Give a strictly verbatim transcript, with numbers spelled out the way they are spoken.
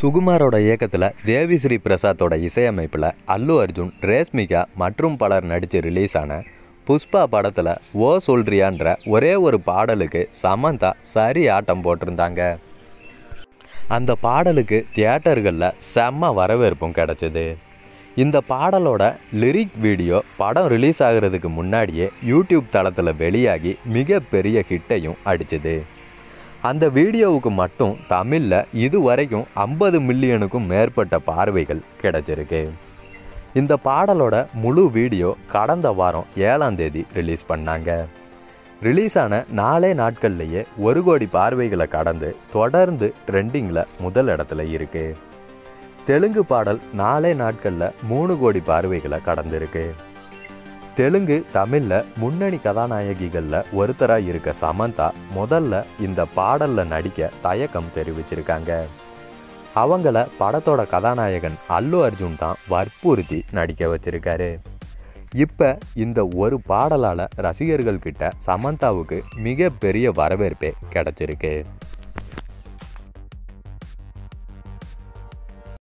சுகுமாரோட இயக்கத்தில் தேவி ஸ்ரீ பிரசாத்தோட இசையமைப்பில் அல்லு அர்ஜுன், ரேஷ்மிகா மற்றும் பலர் நடித்து ரிலீஸ் ஆன புஷ்பா படத்தில் ஓ சொல்றியான்ற ஒரே ஒரு பாடலுக்கு சமந்தா சரி ஆட்டம் போட்டிருந்தாங்க. அந்த பாடலுக்கு தியேட்டர்களில் செம்ம வரவேற்பும் கிடச்சிது. இந்த பாடலோட லிரிக் வீடியோ படம் ரிலீஸ் ஆகிறதுக்கு முன்னாடியே யூடியூப் தளத்தில் வெளியாகி மிகப்பெரிய ஹிட்டையும் அடிச்சுது. அந்த வீடியோவுக்கு மட்டும் தமிழில் இதுவரைக்கும் ஐம்பது மில்லியனுக்கும் மேற்பட்ட பார்வைகள் கிடைச்சிருக்கு. இந்த பாடலோட முழு வீடியோ கடந்த வாரம் ஏழாம் தேதி ரிலீஸ் பண்ணாங்க. ரிலீஸ் ஆன நாலே நாட்கள்லேயே ஒரு கோடி பார்வைகளை கடந்து தொடர்ந்து ட்ரெண்டிங்கில் முதல் இடத்துல இருக்குது. தெலுங்கு பாடல் நாலே நாட்களில் மூணு கோடி பார்வைகளை கடந்திருக்கு. தெலுங்கு தமிழில் முன்னணி கதாநாயகிகளில் ஒருத்தராக இருக்க சமந்தா முதல்ல இந்த பாடலில் நடிக்க தயக்கம் தெரிவிச்சிருக்காங்க. அவங்கள படத்தோட கதாநாயகன் அல்லு அர்ஜுன் தான் வற்புறுத்தி நடிக்க வச்சிருக்காரு. இப்போ இந்த ஒரு பாடலால் ரசிகர்கள்கிட்ட சமந்தாவுக்கு மிகப்பெரிய வரவேற்பே கிடச்சிருக்கு.